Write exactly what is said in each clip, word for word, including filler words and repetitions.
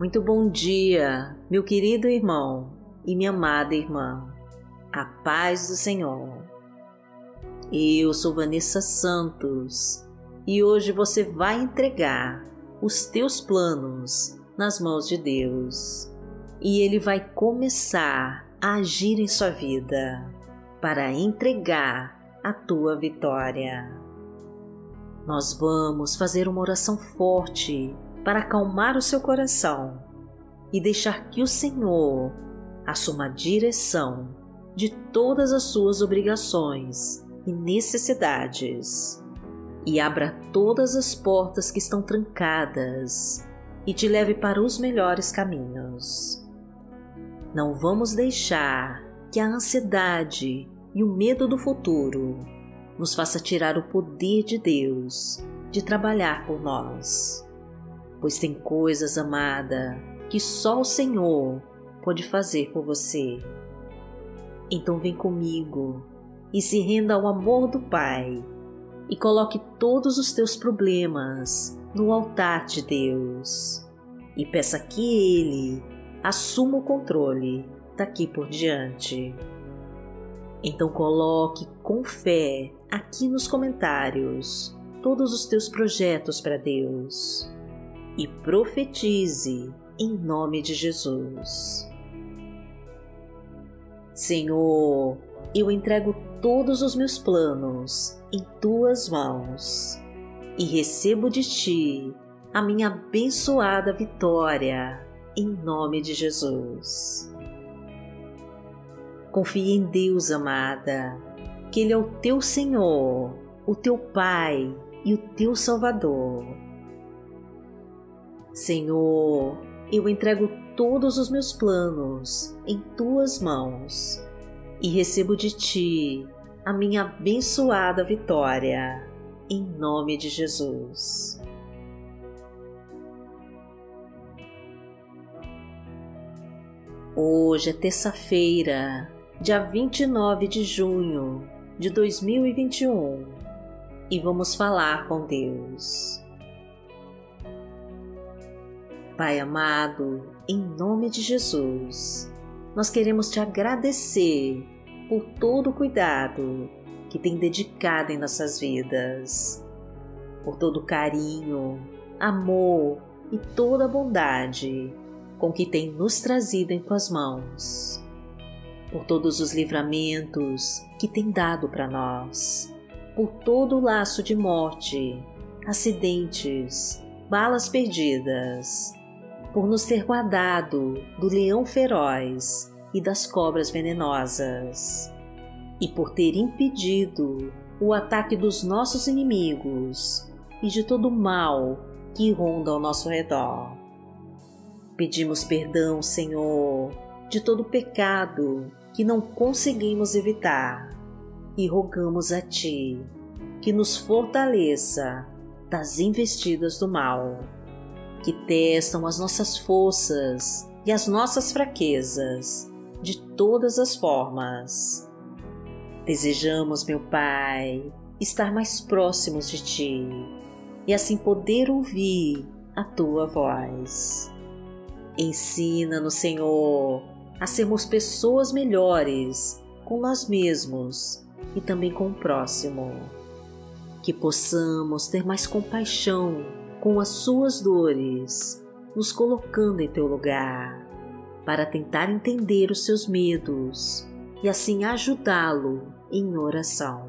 Muito bom dia, meu querido irmão e minha amada irmã. A paz do Senhor. Eu sou Vanessa Santos e hoje você vai entregar os teus planos nas mãos de Deus e Ele vai começar a agir em sua vida para entregar a tua vitória. Nós vamos fazer uma oração forte para acalmar o seu coração e deixar que o Senhor assuma a direção de todas as suas obrigações e necessidades e abra todas as portas que estão trancadas e te leve para os melhores caminhos. Não vamos deixar que a ansiedade e o medo do futuro nos faça tirar o poder de Deus de trabalhar por nós. Pois tem coisas, amada, que só o Senhor pode fazer por você. Então vem comigo e se renda ao amor do Pai e coloque todos os teus problemas no altar de Deus e peça que Ele assuma o controle daqui por diante. Então coloque com fé aqui nos comentários todos os teus projetos para Deus e profetize em nome de Jesus. Senhor, eu entrego todos os meus planos em tuas mãos e recebo de ti a minha abençoada vitória em nome de Jesus. Confie em Deus, amada, que Ele é o teu Senhor, o teu Pai e o teu Salvador. Senhor, eu entrego todos os meus planos em tuas mãos e recebo de ti a minha abençoada vitória, em nome de Jesus. Hoje é terça-feira, dia vinte e nove de junho de dois mil e vinte e um, e vamos falar com Deus. Pai amado, em nome de Jesus, nós queremos te agradecer por todo o cuidado que tem dedicado em nossas vidas, por todo o carinho, amor e toda a bondade com que tem nos trazido em tuas mãos, por todos os livramentos que tem dado para nós, por todo o laço de morte, acidentes, balas perdidas, por nos ter guardado do leão feroz e das cobras venenosas, e por ter impedido o ataque dos nossos inimigos e de todo o mal que ronda ao nosso redor. Pedimos perdão, Senhor, de todo o pecado que não conseguimos evitar e rogamos a Ti que nos fortaleça das investidas do mal, que testam as nossas forças e as nossas fraquezas de todas as formas. Desejamos, meu Pai, estar mais próximos de Ti e assim poder ouvir a Tua voz. Ensina-nos, Senhor, a sermos pessoas melhores com nós mesmos e também com o próximo. Que possamos ter mais compaixão com as suas dores, nos colocando em teu lugar, para tentar entender os seus medos e assim ajudá-lo em oração.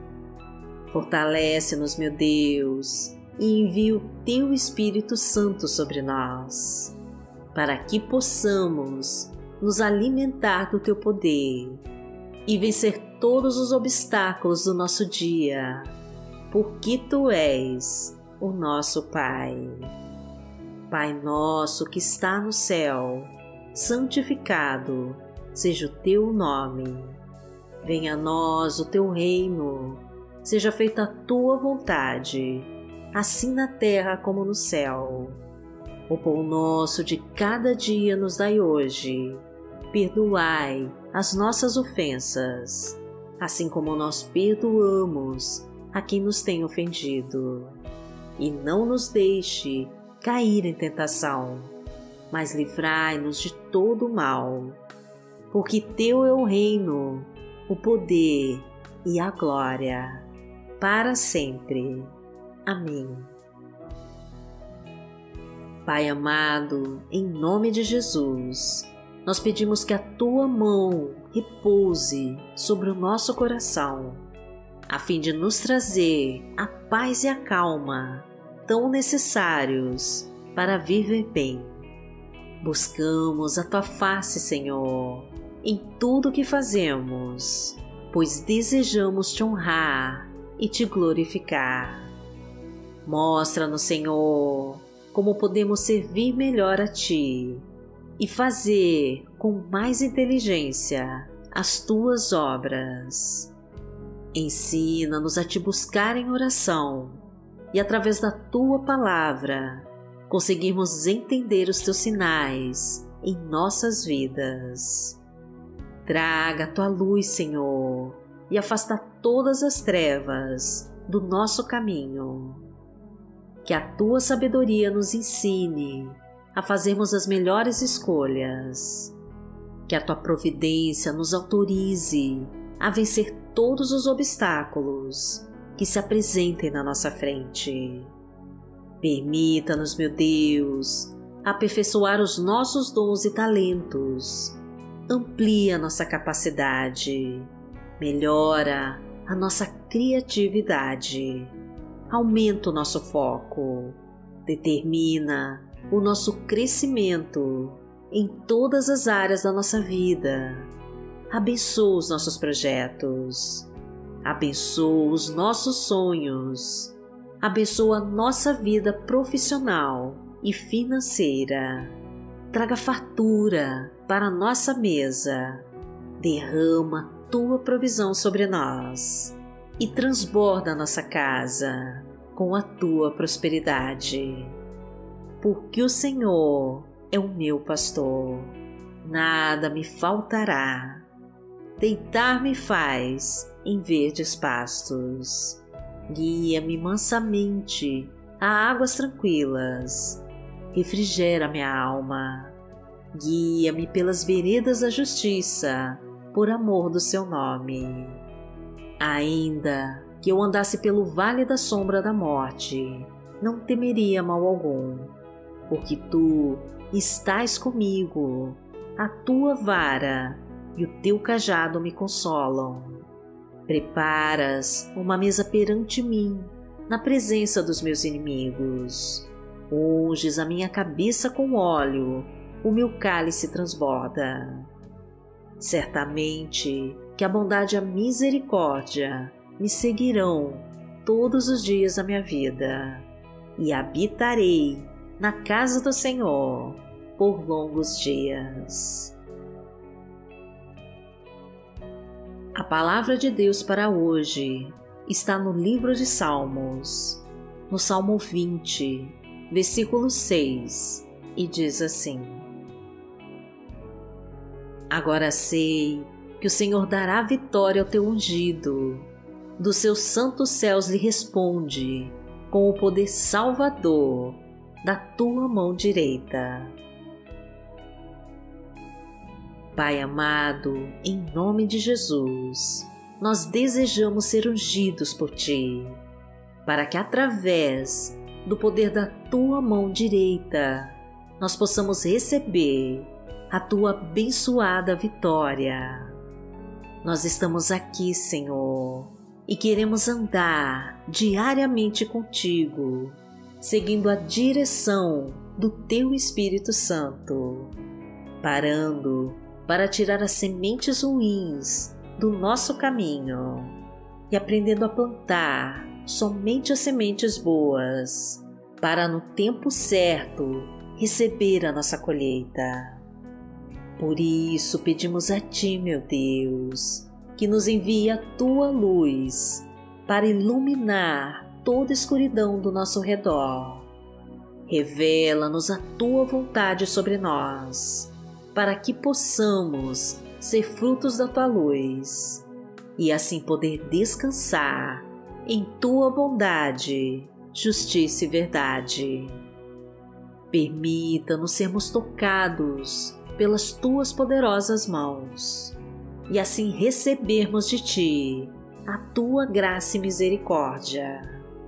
Fortalece-nos, meu Deus, e envia o teu Espírito Santo sobre nós, para que possamos nos alimentar do teu poder e vencer todos os obstáculos do nosso dia, porque tu és o nosso Pai. Pai nosso que está no céu, santificado seja o teu nome. Venha a nós o teu reino, seja feita a tua vontade, assim na terra como no céu. O pão nosso de cada dia nos dai hoje. Perdoai as nossas ofensas, assim como nós perdoamos a quem nos tem ofendido. E não nos deixe cair em tentação, mas livrai-nos de todo o mal. Porque teu é o reino, o poder e a glória, para sempre. Amém. Pai amado, em nome de Jesus, nós pedimos que a Tua mão repouse sobre o nosso coração, a fim de nos trazer a paz e a calma tão necessários para viver bem. Buscamos a Tua face, Senhor, em tudo o que fazemos, pois desejamos Te honrar e Te glorificar. Mostra-nos, Senhor, como podemos servir melhor a Ti e fazer com mais inteligência as Tuas obras. Ensina-nos a Te buscar em oração e, através da Tua palavra, conseguirmos entender os Teus sinais em nossas vidas. Traga a Tua luz, Senhor, e afasta todas as trevas do nosso caminho. Que a Tua sabedoria nos ensine a fazermos as melhores escolhas. Que a Tua providência nos autorize a vencer todos os obstáculos que se apresentem na nossa frente. Permita-nos, meu Deus, aperfeiçoar os nossos dons e talentos. Amplia nossa capacidade. Melhora a nossa criatividade. Aumenta o nosso foco. Determina o nosso crescimento em todas as áreas da nossa vida. Abençoa os nossos projetos. Abençoa os nossos sonhos. Abençoa a nossa vida profissional e financeira. Traga fartura para a nossa mesa. Derrama Tua provisão sobre nós e transborda a nossa casa com a Tua prosperidade. Porque o Senhor é o meu pastor, nada me faltará. Deitar-me faz em verdes pastos. Guia-me mansamente a águas tranquilas. Refrigera minha alma. Guia-me pelas veredas da justiça, por amor do Seu nome. Ainda que eu andasse pelo vale da sombra da morte, não temeria mal algum, porque Tu estás comigo, a Tua vara e o Teu cajado me consolam. Preparas uma mesa perante mim, na presença dos meus inimigos. Unges a minha cabeça com óleo, o meu cálice transborda. Certamente que a bondade e a misericórdia me seguirão todos os dias da minha vida, e habitarei na casa do Senhor por longos dias. A palavra de Deus para hoje está no livro de Salmos, no Salmo vinte, versículo seis, e diz assim: Agora sei que o Senhor dará vitória ao Teu ungido. Dos seus santos céus lhe responde, com o poder salvador da Tua mão direita. Pai amado, em nome de Jesus, nós desejamos ser ungidos por Ti, para que através do poder da Tua mão direita nós possamos receber a Tua abençoada vitória. Nós estamos aqui, Senhor, e queremos andar diariamente contigo, seguindo a direção do Teu Espírito Santo, parando para tirar as sementes ruins do nosso caminho e aprendendo a plantar somente as sementes boas, para no tempo certo receber a nossa colheita. Por isso pedimos a Ti, meu Deus, que nos envie a Tua luz para iluminar toda a escuridão do nosso redor. Revela-nos a Tua vontade sobre nós, para que possamos ser frutos da Tua luz e assim poder descansar em Tua bondade, justiça e verdade. Permita-nos sermos tocados pelas Tuas poderosas mãos e assim recebermos de Ti a Tua graça e misericórdia.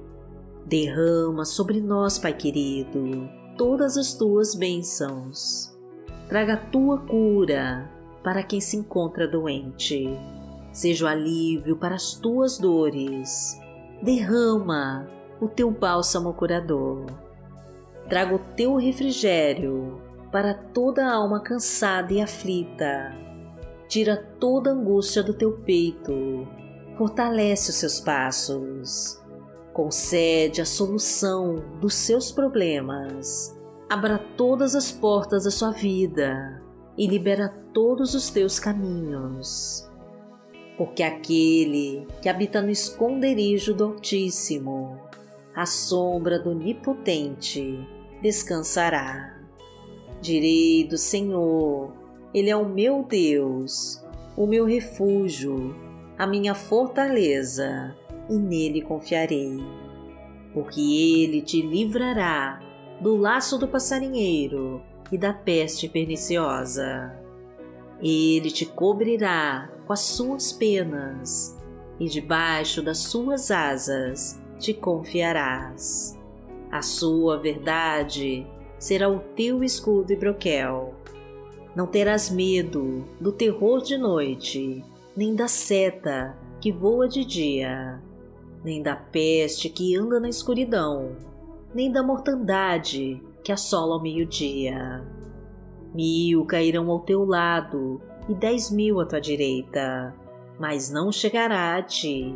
Derrama sobre nós, Pai querido, todas as Tuas bênçãos. Traga a Tua cura para quem se encontra doente. Seja o alívio para as Tuas dores. Derrama o Teu bálsamo curador. Traga o Teu refrigério para toda a alma cansada e aflita. Tira toda a angústia do Teu peito. Fortalece os seus passos. Concede a solução dos seus problemas. Abra todas as portas da sua vida e libera todos os teus caminhos. Porque aquele que habita no esconderijo do Altíssimo, à sombra do Onipotente, descansará. Direi do Senhor, Ele é o meu Deus, o meu refúgio, a minha fortaleza, e nele confiarei. Porque Ele te livrará do laço do passarinheiro e da peste perniciosa. Ele te cobrirá com as suas penas, e debaixo das suas asas te confiarás. A sua verdade será o teu escudo e broquel. Não terás medo do terror de noite, nem da seta que voa de dia, nem da peste que anda na escuridão, nem da mortandade que assola ao meio-dia. Mil cairão ao teu lado e dez mil à tua direita, mas não chegará a ti.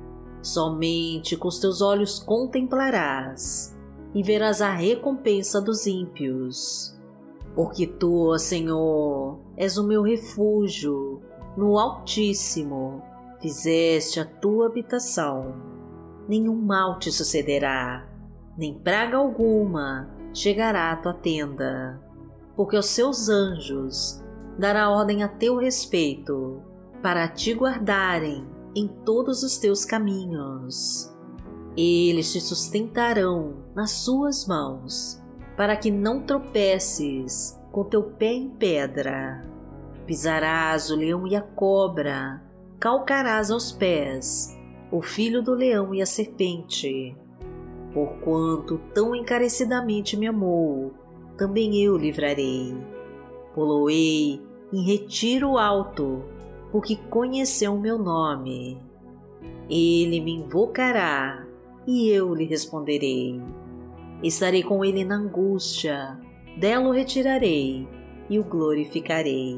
Somente com os teus olhos contemplarás e verás a recompensa dos ímpios. Porque tu, ó Senhor, és o meu refúgio, no Altíssimo fizeste a tua habitação. Nenhum mal te sucederá, nem praga alguma chegará à tua tenda, porque aos seus anjos dará ordem a teu respeito, para te guardarem em todos os teus caminhos. Eles te sustentarão nas suas mãos, para que não tropeces com teu pé em pedra. Pisarás o leão e a cobra, calcarás aos pés o filho do leão e a serpente. Porquanto tão encarecidamente me amou, também eu livrarei. Poloei em retiro alto, porque conheceu o meu nome. Ele me invocará, e eu lhe responderei. Estarei com ele na angústia, dela o retirarei e o glorificarei.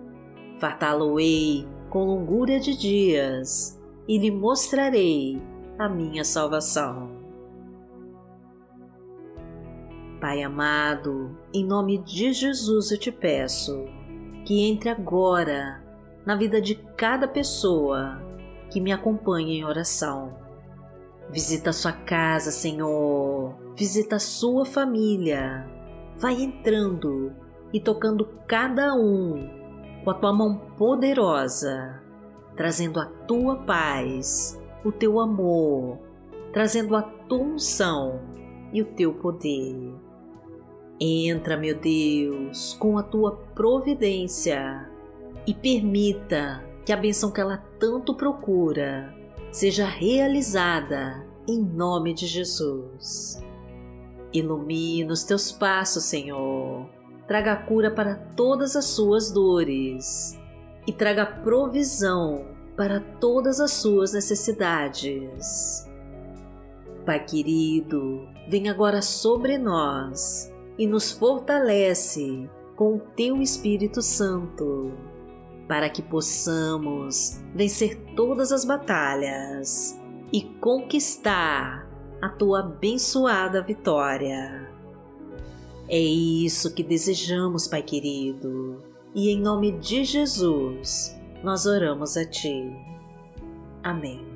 Fartá-lo-ei com longura de dias, e lhe mostrarei a minha salvação. Pai amado, em nome de Jesus eu te peço que entre agora na vida de cada pessoa que me acompanha em oração. Visita a sua casa, Senhor, visita a sua família, vai entrando e tocando cada um com a tua mão poderosa, trazendo a tua paz, o teu amor, trazendo a tua unção e o teu poder. Entra, meu Deus, com a tua providência e permita que a bênção que ela tanto procura seja realizada em nome de Jesus. Ilumina os teus passos, Senhor. Traga cura para todas as suas dores e traga provisão para todas as suas necessidades. Pai querido, vem agora sobre nós e nos fortalece com o teu Espírito Santo, para que possamos vencer todas as batalhas e conquistar a tua abençoada vitória. É isso que desejamos, Pai querido, e em nome de Jesus nós oramos a Ti. Amém.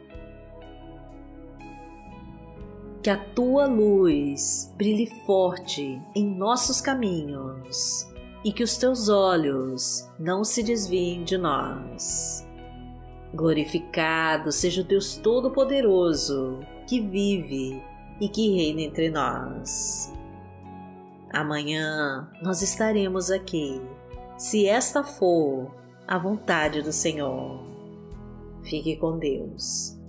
Que a Tua luz brilhe forte em nossos caminhos e que os Teus olhos não se desviem de nós. Glorificado seja o Deus Todo-Poderoso, que vive e que reina entre nós. Amanhã nós estaremos aqui, se esta for a vontade do Senhor. Fique com Deus.